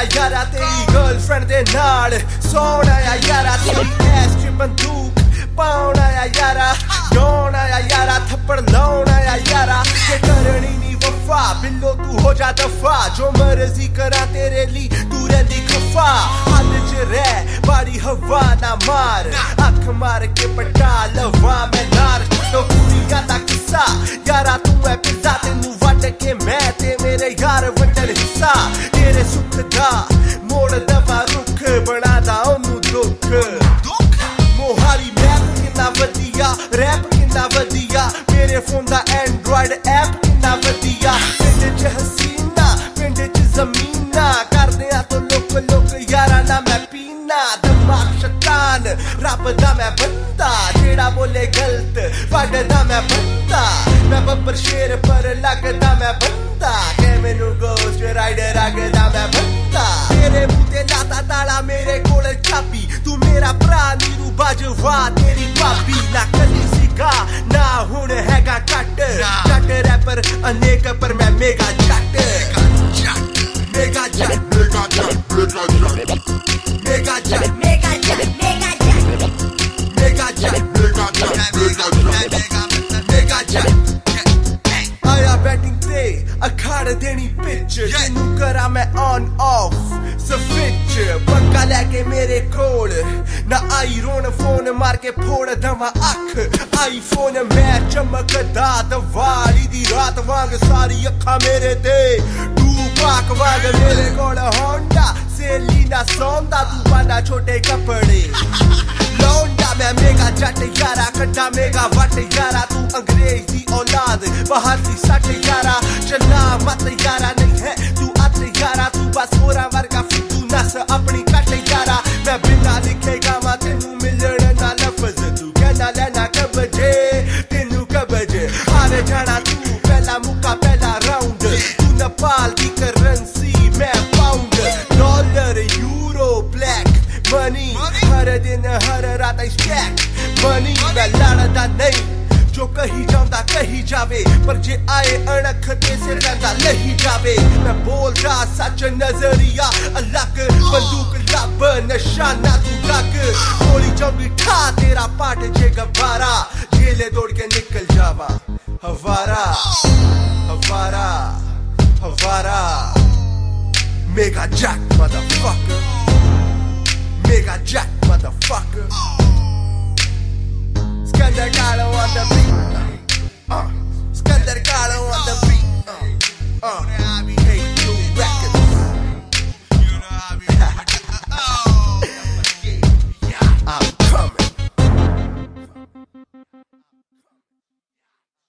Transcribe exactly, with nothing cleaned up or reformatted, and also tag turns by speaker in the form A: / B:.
A: यारा तेरी गर्लफ्रेंड दे नाल सौन आया यारा तेरी ऐश च बंदूक पाउन आया यारा डौन आया यारा थप्पड़ लाउन आया यारा जे करनी नी वफा बिल्लो तू हो जा दफा जो मर्जी करा तेरे ली तू रहंदी खफा हाल च रह बाड़ी हवा ना मार अख मार के पटा लवा मैं नार तो कुड़ियां दा किस्सा यारा तू है पिज़्ज़ा तेनू वट के मैं ते मेरे यार वटन हिस्सा तेरे सुख दा मोड़ दवा रुख बना दा ओनू दुख मोहाली मैप किन्ना वधिया रैप किन्ना वधिया मेरे फोन दा एंड्रॉइड ऐप किन्ना वधिया पिंड च हसीना पिंड च जमीना करदे आ तो लोक लोक यारा ना मैं पीना दिमाग शैतान रब दा मैं बंदा जेड़ा बोले गलत वडदा मैं बंदा मैं बब्बर शेर पर लगदा मैं बंदा के मैनू गोस्ट राइडर आगदा मैं बंदा तेरे मुंह ते लाता ताला मेरे कोल चाबी तू मेरा भरा नीरू बाजवा तेरी भाभी ना कली सीगा ना हुण हैगा कट जट रैपर अनेक पर मैं mega Jatt mega Jatt mega Jatt mega Jatt mega Jatt mega Jatt mega Jatt mega Jatt mega Jatt mega Jatt आया बैटिंग ते अखाड़ देनी पिच तेनू करा मैं ऑन ऑफ स्विच पक्का लेके मेरे कोल ना आई रोन फोन मार के फोड़ दवा अख आई फोन मैं चमकदा दवाली दी रात वांग सारी अखा मेरे ते तू पाक वांग मेरे कोल होंडा सेलीना सौंदा तू पाना छोटे कपड़े लौंडा मैं मेगा जट यारा कड्डा मेगा वट यारा तू अंग्रेज दी औलाद बाहर दी सट यारा चला मत यारा नहीं है तू अत यारा तू बस होरा वर्गा फितू नस अपनी कट यारा मैं बिना लिखे गावा तेनू मिलण ना लफ्ज तू कहना लेना कबजे तेनू कबजे हारे जाना तू पहला मुका पहला राउंड तू नेपाल की करेंसी मैं pound dollar euro black money हर दिन हर रात स्टैक मनी मैं लड़दा नहीं जो कहीं जाऊंदा कहीं जावे पर जे आए अणख ते से रहंदा लही जावे मैं बोलदा सच नजरिया अलग बंदूक लब निशाना तू रख गोली चौड़ी ठा तेरा पाट जे गबारा जेले दौड़ के निकल जावा हवारा हवारा हवारा mega jack motherfucker mega jack motherfucker Skandar Kalo on the beat, uh, uh. Skandar Kalo on the beat, uh, uh.